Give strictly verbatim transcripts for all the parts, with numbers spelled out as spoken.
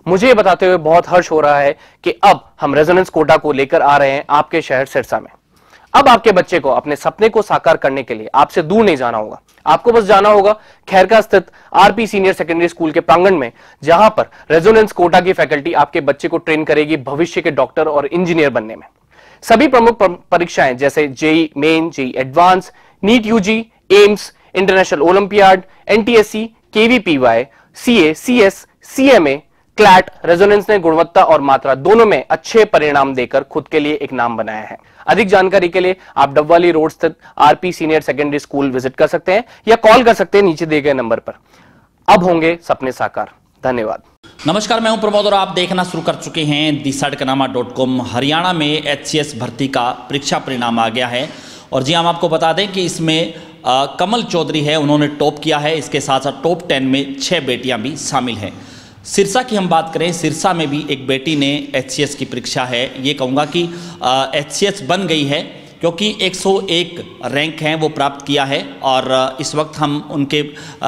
मुझे ये बताते हुए बहुत हर्ष हो रहा है कि अब हम रेजोनेंस कोटा को लेकर आ रहे हैं आपके शहर सिरसा में। अब आपके बच्चे को अपने सपने को साकार करने के लिए आपसे दूर नहीं जाना होगा। आपको बस जाना होगा खैरका स्थित आरपी सीनियर सेकेंडरी स्कूल के प्रांगण में, जहां पर रेजोनेंस कोटा की फैकल्टी आपके बच्चे को ट्रेन करेगी भविष्य के डॉक्टर और इंजीनियर बनने में। सभी प्रमुख परीक्षाएं जैसे JEE main, JEE advance, NEET UG, AIIMS, international olympiad, NTSC, KVPY, CA, CS, CMA, CLAT, Resonance ने गुणवत्ता और मात्रा दोनों में अच्छे परिणाम देकर खुद के लिए एक नाम बनाया है। अधिक जानकारी के लिए आप डबवाली रोड स्थित RP senior secondary school visit कर सकते हैं या कॉल कर सकते हैं नीचे दिए गए नंबर पर। अब होंगे सपने साकार। धन्यवाद। नमस्कार, मैं हूं प्रमोद और आप देखना शुरू कर चुके हैं the Sadaknama dot com. Haryana में एचसीएस भर्ती का परीक्षा परिणाम आ गया है और जी हम आपको बता दें कि इसमें आ, कमल चौधरी है, उन्होंने टॉप किया है। इसके साथ साथ टॉप टेन में छः बेटियां भी शामिल हैं। सिरसा की हम बात करें, सिरसा में भी एक बेटी ने एचसीएस की परीक्षा है, ये कहूँगा कि एचसीएस बन गई है क्योंकि एक सौ एक रैंक हैं वो प्राप्त किया है और इस वक्त हम उनके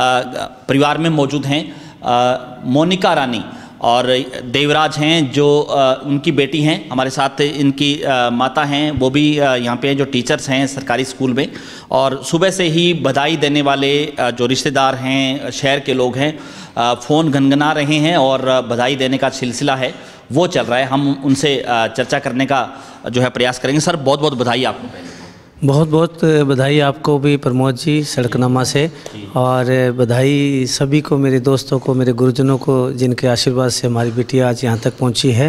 परिवार में मौजूद हैं। मोनिका रानी और देवराज हैं जो आ, उनकी बेटी हैं। हमारे साथ इनकी आ, माता हैं, वो भी आ, यहाँ पे जो टीचर्स हैं सरकारी स्कूल में। और सुबह से ही बधाई देने वाले आ, जो रिश्तेदार हैं, शहर के लोग हैं, आ, फ़ोन गनगना रहे हैं और बधाई देने का सिलसिला है वो चल रहा है। हम उनसे आ, चर्चा करने का जो है प्रयास करेंगे। सर, बहुत बहुत बधाई आपको। बहुत बहुत बधाई आपको भी प्रमोद जी सड़कनामा से, और बधाई सभी को, मेरे दोस्तों को, मेरे गुरुजनों को, जिनके आशीर्वाद से हमारी बेटियां आज यहाँ तक पहुँची है।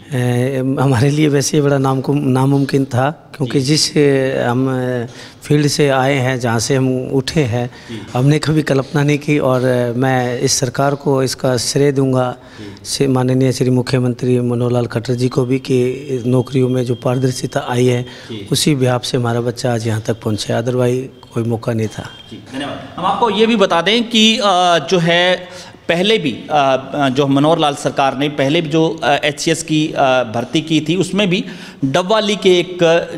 ए, हमारे लिए वैसे ही बड़ा नाम को नामुमकिन था क्योंकि जिस हम फील्ड से आए हैं, जहाँ से हम उठे हैं, हमने कभी कल्पना नहीं की। और मैं इस सरकार को इसका श्रेय दूंगा, माननीय श्री मुख्यमंत्री मनोहर लाल खट्टर जी को भी, कि नौकरियों में जो पारदर्शिता आई है उसी बिहाफ से हमारा बच्चा आज यहाँ तक पहुँचे, अदरवाइज कोई मौका नहीं था। धन्यवाद। हम आपको ये भी बता दें कि जो है पहले भी जो मनोहर लाल सरकार ने पहले भी जो एचसीएस की भर्ती की थी उसमें भी डबवाली के एक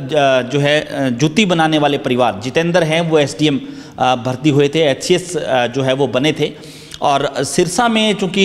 जो है जूती बनाने वाले परिवार जितेंद्र हैं, वो एसडीएम भर्ती हुए थे, एचसीएस जो है वो बने थे। और सिरसा में चूँकि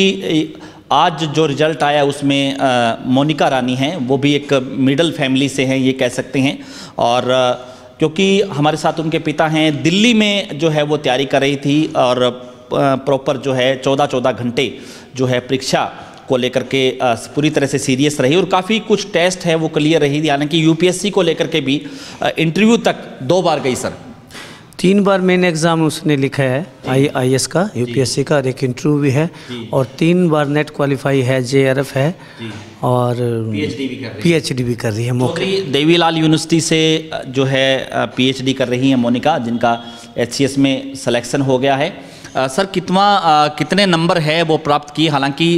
आज जो रिजल्ट आया उसमें मोनिका रानी हैं, वो भी एक मिडिल फैमिली से हैं ये कह सकते हैं। और क्योंकि हमारे साथ उनके पिता हैं, दिल्ली में जो है वो तैयारी कर रही थी और प्रॉपर जो है चौदह चौदह घंटे जो है परीक्षा को लेकर के पूरी तरह से सीरियस रही और काफ़ी कुछ टेस्ट है वो क्लियर रही। यानी कि यूपीएससी को लेकर के भी इंटरव्यू तक दो बार गई सर। तीन बार मेन एग्ज़ाम उसने लिखा है आई आई एस का, यूपीएससी का, और एक इंटरव्यू भी है, और तीन बार नेट क्वालिफाई है, जेआरएफ है, और पीएचडी भी कर रही पीएचडी भी कर रही है। मौके देवीलाल यूनिवर्सिटी से जो है पीएचडी कर रही हैं मोनिका, जिनका एचसीएस में सिलेक्शन हो गया है। आ, सर कितना आ, कितने नंबर है वो प्राप्त किए? हालांकि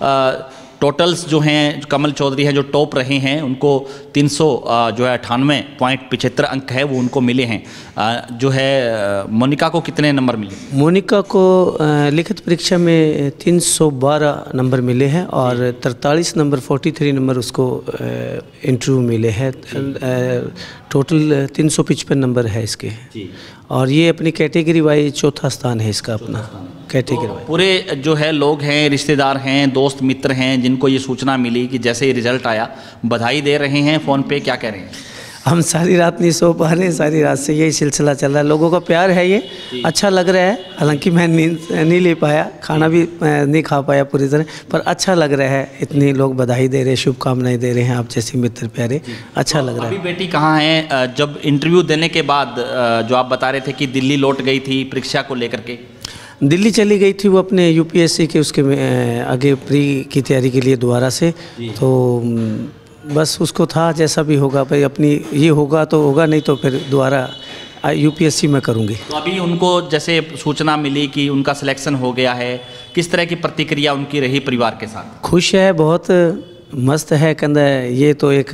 टोटल्स जो हैं कमल चौधरी हैं जो टॉप रहे हैं उनको तीन सौ जो है अठानवे पॉइंट पिछहत्तर अंक है वो उनको मिले हैं। आ, जो है मोनिका को कितने नंबर मिले? मोनिका को लिखित परीक्षा में तीन सौ बारह नंबर मिले हैं और तरतालीस नंबर तैंतालीस नंबर उसको इंटरव्यू मिले हैं। टोटल तीन सौ पचपन नंबर है इसके, और ये अपनी कैटेगरी वाइज चौथा स्थान है इसका अपना कैटेगरी वाइज। पूरे जो है लोग हैं, रिश्तेदार हैं, दोस्त मित्र हैं, जिनको ये सूचना मिली कि जैसे ही रिजल्ट आया बधाई दे रहे हैं फ़ोन पे, क्या कह रहे हैं? हम सारी रात नहीं सो पा रहे हैं, सारी रात से यही सिलसिला चल रहा है। लोगों का प्यार है, ये अच्छा लग रहा है। हालांकि मैं नींद नहीं ले पाया, खाना भी नहीं खा पाया पूरी तरह, पर अच्छा लग रहा है। इतने लोग बधाई दे रहे हैं, शुभकामनाएं दे रहे हैं, आप जैसे मित्र प्यारे, अच्छा लग रहा है। अभी बेटी कहाँ है? जब इंटरव्यू देने के बाद जो आप बता रहे थे कि दिल्ली लौट गई थी परीक्षा को लेकर के, दिल्ली चली गई थी वो अपने यूपीएससी के उसके आगे प्री की तैयारी के लिए दोबारा से। तो बस उसको था जैसा भी होगा भाई, अपनी ये होगा तो होगा, नहीं तो फिर दोबारा यूपीएससी में करूँगी। तो अभी उनको जैसे सूचना मिली कि उनका सिलेक्शन हो गया है, किस तरह की प्रतिक्रिया उनकी रही परिवार के साथ? खुश है, बहुत मस्त है। कहना ये तो एक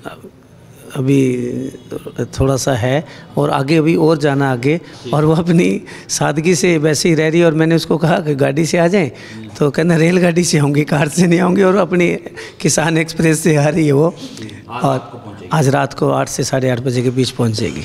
अभी थोड़ा सा है और आगे अभी और जाना आगे, और वो अपनी सादगी से वैसे ही रह रही है। और मैंने उसको कहा कि गाड़ी से आ जाएं, तो कहना रेलगाड़ी से आऊँगी, कार से नहीं आऊँगी, और अपनी किसान एक्सप्रेस से आ रही है वो, और आज रात को आठ से साढ़े आठ बजे के बीच पहुँच जाएगी।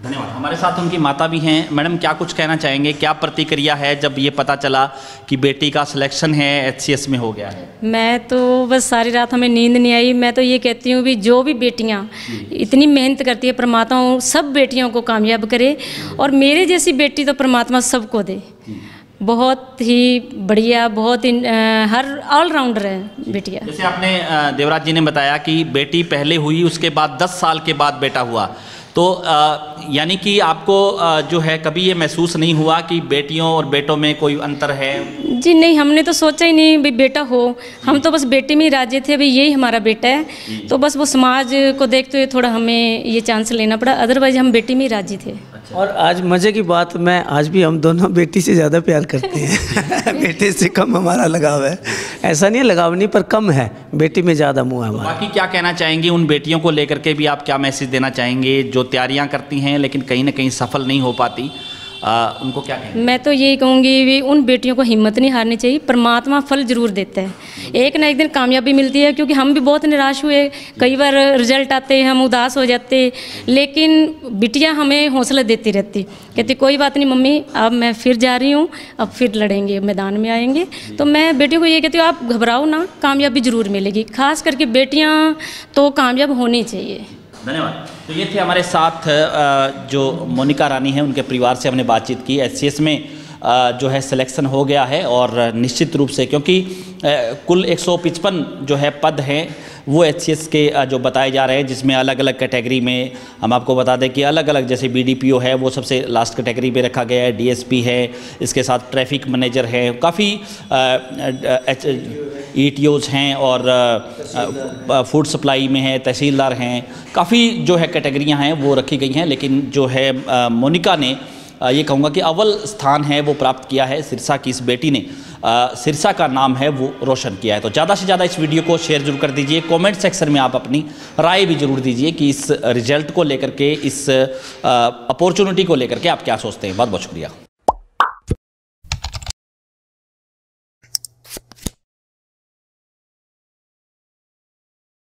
धन्यवाद। हमारे साथ उनकी माता भी हैं। मैडम, क्या कुछ कहना चाहेंगे, क्या प्रतिक्रिया है जब ये पता चला कि बेटी का सिलेक्शन है एच सी एस में हो गया है? मैं तो बस सारी रात हमें नींद नहीं आई। मैं तो ये कहती हूँ भी जो भी बेटियाँ इतनी मेहनत करती है, परमात्मा सब बेटियों को कामयाब करे, और मेरे जैसी बेटी तो परमात्मा सबको दे। बहुत ही बढ़िया, बहुत ही हर ऑलराउंडर है बेटिया। जैसे आपने देवराज जी ने बताया कि बेटी पहले हुई, उसके बाद दस साल के बाद बेटा हुआ, तो यानी कि आपको आ, जो है कभी ये महसूस नहीं हुआ कि बेटियों और बेटों में कोई अंतर है? जी नहीं, हमने तो सोचा ही नहीं भाई बेटा हो। हम तो बस बेटे में ही राजी थे, भाई यही हमारा बेटा है। तो बस वो समाज को देखते हुए थोड़ा हमें ये चांस लेना पड़ा, अदरवाइज हम बेटी में ही राजी थे। और आज मज़े की बात, मैं आज भी हम दोनों बेटी से ज़्यादा प्यार करते हैं। बेटे से कम हमारा लगाव है। ऐसा नहीं है लगाव नहीं, पर कम है, बेटी में ज़्यादा मुँह है हमारा। बाकी क्या कहना चाहेंगे उन बेटियों को लेकर के भी, आप क्या मैसेज देना चाहेंगे जो तैयारियां करती हैं लेकिन कहीं ना कहीं सफल नहीं हो पाती, आ, उनको क्या कहेंगे? मैं तो यही कहूँगी भी उन बेटियों को हिम्मत नहीं हारनी चाहिए। परमात्मा फल जरूर देता है, एक ना एक दिन कामयाबी मिलती है। क्योंकि हम भी बहुत निराश हुए, कई बार रिजल्ट आते हम उदास हो जाते, लेकिन बिटिया हमें हौसला देती रहती, कहती कोई बात नहीं मम्मी, अब मैं फिर जा रही हूँ, अब फिर लड़ेंगे, मैदान में आएंगे। तो मैं बेटियों को ये कहती हूँ, आप घबराओ ना, कामयाबी जरूर मिलेगी। खास करके बेटियाँ तो कामयाब होनी चाहिए। धन्यवाद। तो ये थे हमारे साथ जो मोनिका रानी हैं, उनके परिवार से हमने बातचीत की। एच सी एस में जो है सिलेक्शन हो गया है, और निश्चित रूप से क्योंकि कुल एक सौ पचपन जो है पद हैं वो एच सी एस के जो बताए जा रहे हैं, जिसमें अलग अलग कैटेगरी में हम आपको बता दें कि अलग अलग, जैसे बी डी पी ओ है वो सबसे लास्ट कैटेगरी पे रखा गया है, डी एस पी है, इसके साथ ट्रैफिक मैनेजर है, काफ़ी ई टी ओज़ हैं, और फूड सप्लाई में है, तहसीलदार हैं, काफ़ी जो है कैटेगरियाँ हैं वो रखी गई हैं। लेकिन जो है मोनिका ने ये कहूँगा कि अव्वल स्थान है वो प्राप्त किया है। सिरसा की इस बेटी ने सिरसा का नाम है वो रोशन किया है। तो ज़्यादा से ज़्यादा इस वीडियो को शेयर जरूर कर दीजिए। कमेंट सेक्शन में आप अपनी राय भी जरूर दीजिए कि इस रिजल्ट को लेकर के, इस अपॉर्चुनिटी को लेकर के आप क्या सोचते हैं। बहुत बहुत शुक्रिया।